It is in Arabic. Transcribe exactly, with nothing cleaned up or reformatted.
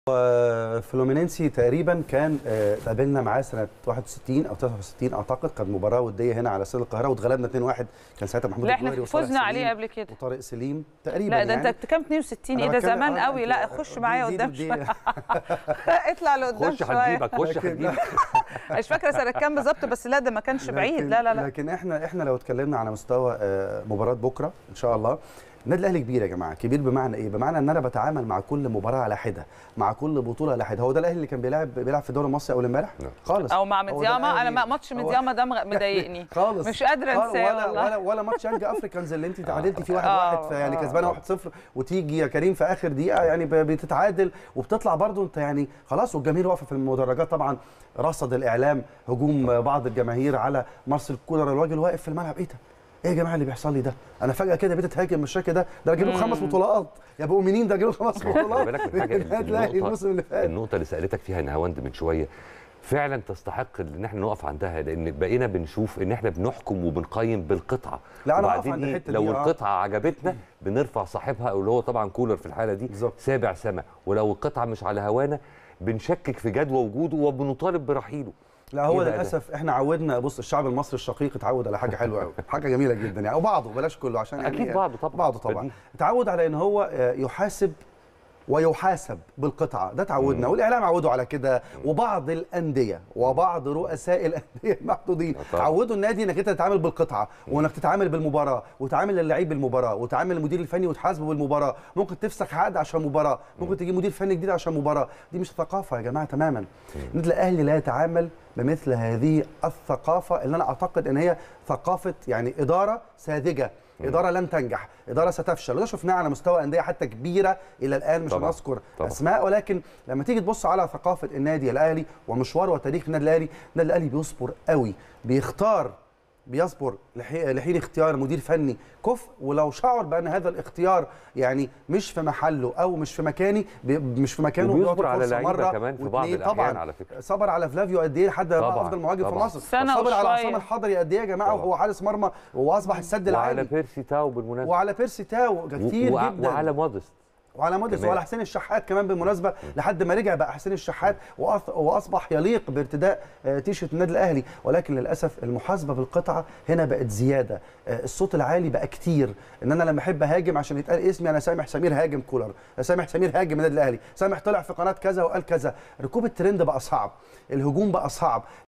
فلومينينسي تقريبا كان اتقابلنا معاه سنه واحد وستين او تسعة وستين اعتقد، كانت مباراه وديه هنا على استاد القاهره واتغلبنا اتنين واحد. كان ساعتها محمود لا الجوهري احنا فزنا عليه قبل كده وطارق سليم تقريبا. لا ده يعني انت كام اتنين وستين؟ ايه ده زمان قوي. لا خش معايا قدام شويه اطلع لقدام شويه. خش شويه هتجيبك خش هتجيبك مش فاكره سنه كام بالظبط، بس لا ده ما كانش بعيد. لا لا لا لكن احنا احنا لو اتكلمنا على مستوى مباراه بكره ان شاء الله، النادي الاهلي كبير يا جماعه. كبير بمعنى ايه؟ بمعنى ان انا بتعامل مع كل مباراه على حده، مع كل بطوله على حده. هو ده الاهلي اللي كان بيلعب بيلعب في الدوري المصري اول امبارح خالص، او مع مدياما. انا ماتش مدياما ده مضايقني خالص، مش قادره انساه ولا والله. ولا ولا ماتش يانج افريكانز اللي انت تعادلتي فيه واحد واحد، يعني كسبانه واحد صفر وتيجي يا كريم في اخر دقيقه يعني بتتعادل وبتطلع برضو انت يعني خلاص، والجماهير واقفه في المدرجات. طبعا رصد الاعلام هجوم بعض الجماهير على مارسيل كولر، الراجل واقف في الملعب. ايه ده؟ ايه يا جماعه اللي بيحصل لي ده؟ انا فجاه كده بقيت اتهاجم بالشكل ده. ده جايب له خمس بطولات يا ابو مؤمنين، ده جايب له خمس بطولات. بالك من حاجه، الموسم اللي فات النقطه اللي سالتك فيها نهاوند من شويه فعلا تستحق ان احنا نقف عندها، لان بقينا بنشوف ان احنا بنحكم وبنقيم بالقطعه. لا انا وبعدين إيه لو دي القطعه عجبتنا بنرفع صاحبها، اللي هو طبعا كولر في الحاله دي بالزبط. سابع سما. ولو القطعه مش على هوانا بنشكك في جدوى وجوده وبنطالب برحيله. لا هو للاسف احنا عودنا، بص الشعب المصري الشقيق اتعود على حاجه حلوه قوي، حاجه جميله جدا يعني، او بعضه بلاش كله عشان يعني اكيد بعضه طبعا بعضه طبعا اتعود على ان هو يحاسب ويحاسب بالقطعه. ده تعودنا، والاعلام عودوا على كده، وبعض الانديه وبعض رؤساء الانديه المحدودين عودوا النادي انك انت تتعامل بالقطعه، وانك تتعامل بالمباراه، وتعامل اللعيب بالمباراه، وتعامل المدير الفني وتحاسبه بالمباراه. ممكن تفسخ عقد عشان مباراه، ممكن تجيب مدير فني جديد عشان مباراه. دي مش ثقافه يا جماعه تماما. النادي الاهلي لا يتعامل بمثل هذه الثقافه، اللي انا اعتقد ان هي ثقافه يعني اداره ساذجه، اداره لن تنجح، اداره ستفشل. وده شفناه على مستوى انديه حتى كبيره الى الان، مش هنذكر اسماء، ولكن لما تيجي تبص على ثقافه النادي الاهلي ومشوار وتاريخ النادي الاهلي، النادي الاهلي بيصبر قوي، بيختار بيصبر لحين اختيار مدير فني كفء، ولو شعر بان هذا الاختيار يعني مش في محله او مش في مكاني مش في مكانه بيصبر على لعيبه كمان في بعض الاحيان. على فكره صبر على فلافيو قد ايه لحد بقى افضل مهاجم في مصر، صبر على عصام الحضري قد ايه يا جماعه وهو حارس مرمى واصبح السد العالي، وعلى بيرسي تاو بالمناسبه، وعلى بيرسي تاو كتير و... جدا، وعلى مودست وعلى مودست وعلى حسين الشحات كمان بالمناسبه، لحد ما رجع بقى حسين الشحات واصبح يليق بارتداء تيشيرت النادي الاهلي. ولكن للاسف المحاسبه بالقطعه هنا بقت زياده، الصوت العالي بقى كتير، ان انا لما احب اهاجم عشان يتقال اسمي انا سامح سمير هاجم كولر، سامح سمير هاجم النادي الاهلي، سامح طلع في قناه كذا وقال كذا. ركوب الترند بقى صعب، الهجوم بقى صعب.